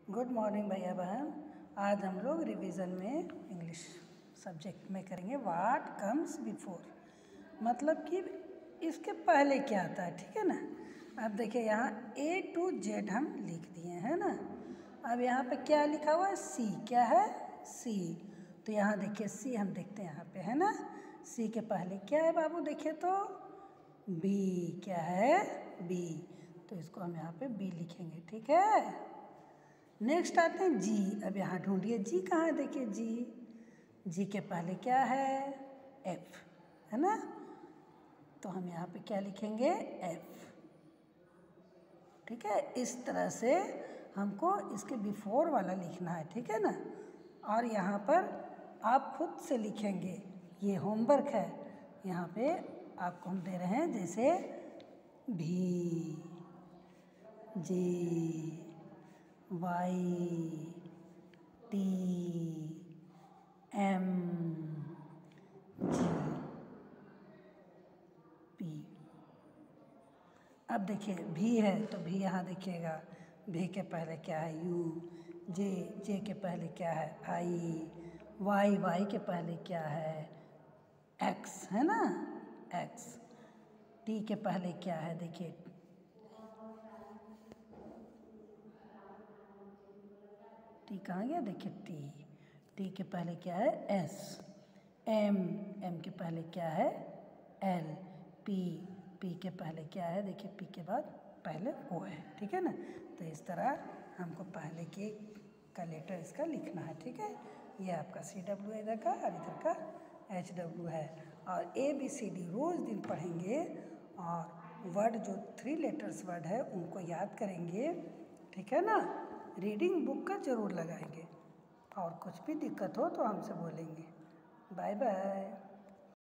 Good morning भैया बहन। आज हम लोग रिवीजन में इंग्लिश सब्जेक्ट में करेंगे व्हाट कम्स बिफोर, मतलब कि इसके पहले क्या आता है। ठीक है ना। अब देखिए यहाँ A to Z हम लिख दिए हैं ना। अब यहाँ पे क्या लिखा हुआ है, सी। क्या है, सी। तो यहाँ देखिए सी हम देखते हैं यहाँ पे, है ना। सी के पहले क्या है बाबू, देखिए तो बी। क्या है, बी। तो इसको हम यहाँ पे बी लिखेंगे। ठीक है। नेक्स्ट आते हैं जी। अब यहाँ ढूंढिए जी कहाँ है, देखिए जी। जी के पहले क्या है, एफ, है ना। तो हम यहाँ पे क्या लिखेंगे, एफ। ठीक है। इस तरह से हमको इसके बिफोर वाला लिखना है। ठीक है ना। और यहाँ पर आप खुद से लिखेंगे, ये होमवर्क है। यहाँ पे आपको हम दे रहे हैं, जैसे B, G, Y, T, M, G, P. अब देखिए भी है तो भी यहाँ देखिएगा, भी के पहले क्या है, यू। जे के पहले क्या है, आई। वाई के पहले क्या है, एक्स, है ना, एक्स। टी के पहले क्या है, देखिए टी कहाँ गया, देखिए टी के पहले क्या है, एस। एम के पहले क्या है, एल। पी के पहले क्या है, देखिए पी के बाद पहले ओ है। ठीक है ना। तो इस तरह हमको पहले के का लेटर इसका लिखना है। ठीक है। ये आपका CW इधर का और इधर का HW है। और ABCD रोज़ दिन पढ़ेंगे और वर्ड जो 3 लेटर्स वर्ड है उनको याद करेंगे। ठीक है ना। रीडिंग बुक का ज़रूर लगाएंगे। और कुछ भी दिक्कत हो तो हमसे बोलेंगे। Bye bye.